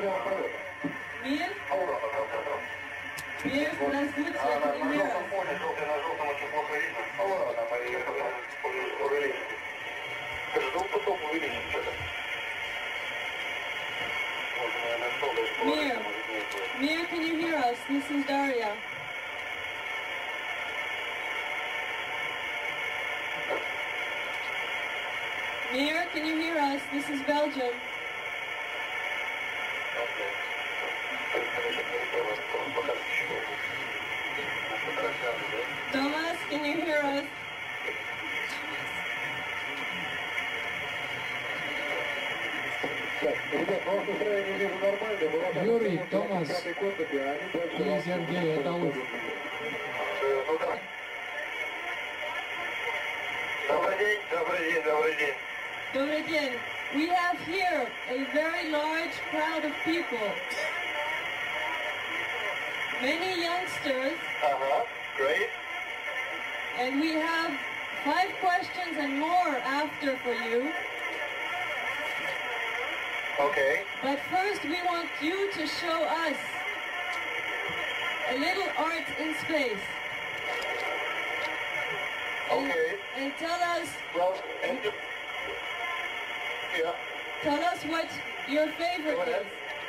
Mir? Mir, здравствуйте, can you hear us? Mir, can you hear us? This is Daria. Mir, can you hear us? This is Belgium. Thomas, can you hear us? Юрий, Томас и Сергей, это лучше. Добрый день, добрый день, добрый день. Добрый день. We have here a very large crowd of people. Many youngsters. Great. And we have 5 questions and more after for you. Okay. But first we want you to show us a little art in space. Okay. And tell us. Well, and you, yeah. Tell us what your favorite is.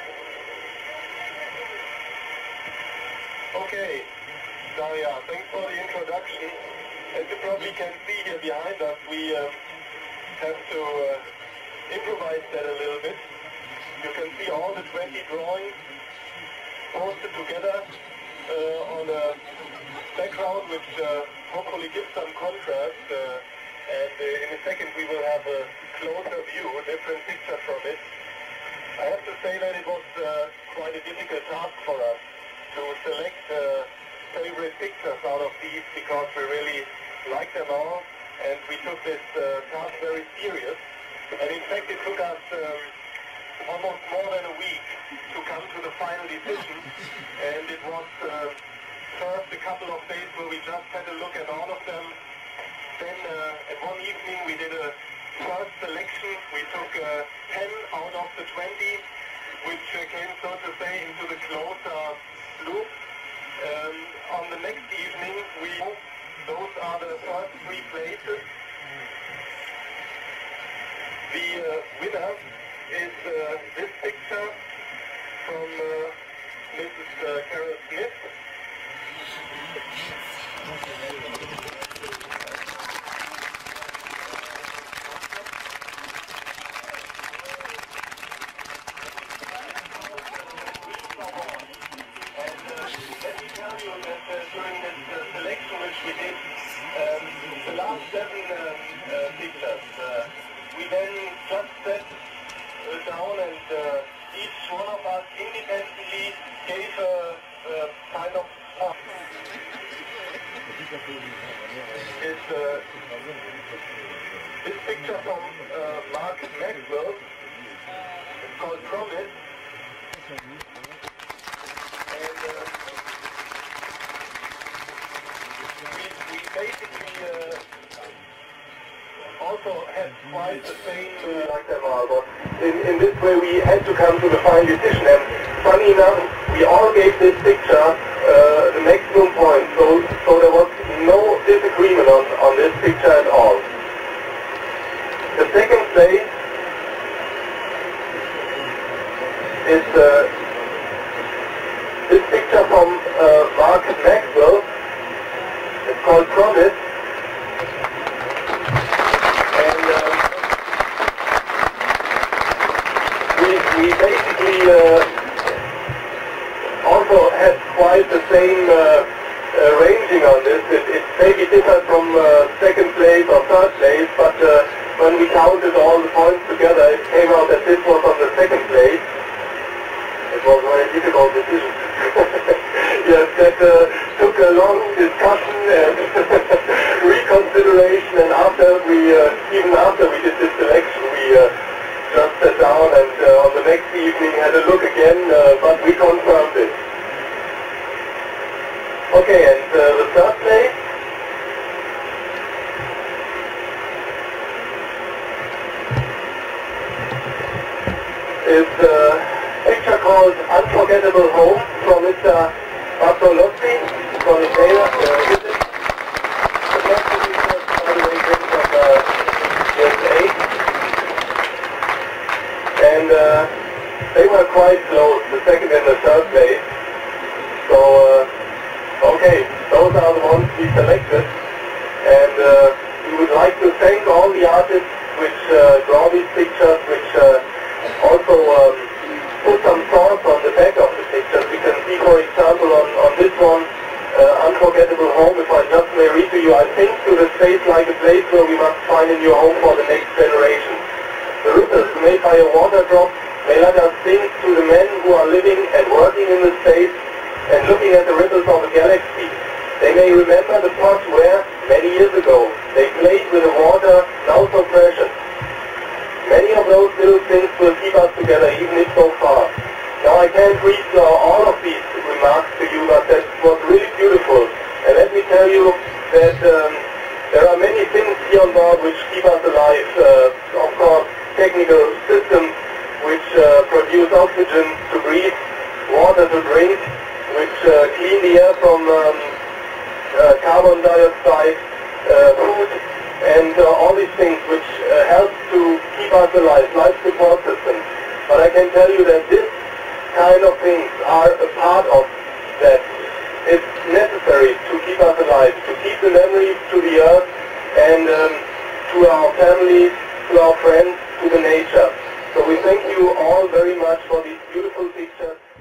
Okay. Daria, thanks for the introduction. As you probably can see here behind us, we have to improvise that a little bit. You can see all the 20 drawings posted together on a background which hopefully gives some contrast. And in a second we will have a closer view, a different picture from it. I have to say that it was quite a difficult task for us to select favorite pictures out of these because we really like them all and we took this task very serious. And in fact it took us almost more than a week to come to the final decision, and it was first a couple of days where we just had a look at all of them. Then at one evening we did a first selection. We took 10 out of the 20, which came, so to say, into the closer loop. On the next evening, those are the first 3 places. The winner is this picture from Mrs. Carol Smith. During this selection which we did, the last 7 pictures, we then just sat down and each one of us independently gave a kind of this picture from Mark Maxwell. It's called Promise. And we basically also had quite the same like them all, but in this way we had to come to the final decision, and funny enough we all gave this picture the maximum point, so there was no disagreement on this picture at all. The second place is this picture from Mark Maxwell. It's called Promise. And we basically also had quite the same ranging on this. It maybe differed from second place or third place, but when we counted all the points together, it came out that this was on the second place. It was a very difficult decision. Yes, that took a long discussion and reconsideration, and even after we did this selection, we just sat down and on the next evening had a look again, but we confirmed it. Okay, and the third place is a picture called called Unforgettable Home from Mr. Bartolozzi from Italia. The first picture, by the way, came from USA. And they were quite close, the second and the third place. So, okay, those are the ones we selected. And we would like to thank all the artists which draw these pictures, which also put some thoughts on the back of the pictures. We can see, for example, on this one, Unforgettable Home, if I just may read to you, I think to the space like a place where we must find a new home for the next generation. The ripples made by a water drop may let us think to the men who are living and working in the space and looking at the ripples of a galaxy. They may remember the pot where, many years ago, they played with the water now so precious. Many of those little things will keep us together, even if so far. Now I can't read all of these remarks to you, but that was really beautiful. And let me tell you that there are many things here on board which keep us alive. Of course, technical systems which produce oxygen to breathe, water to drink, which clean the air from carbon dioxide, food, and all these things which help to keep us alive, life support systems. But I can tell you that this kind of things are a part of that. It's necessary to keep us alive, to keep the memories to the earth and to our families, to our friends, to the nature. So we thank you all very much for these beautiful pictures.